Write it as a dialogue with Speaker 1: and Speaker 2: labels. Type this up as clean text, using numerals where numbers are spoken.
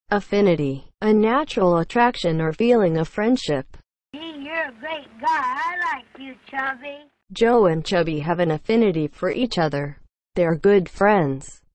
Speaker 1: Affinity, a natural attraction or feeling of friendship.
Speaker 2: Gee, you're a great guy. I like you, Chubby.
Speaker 1: Joe and Chubby have an affinity for each other. They're good friends.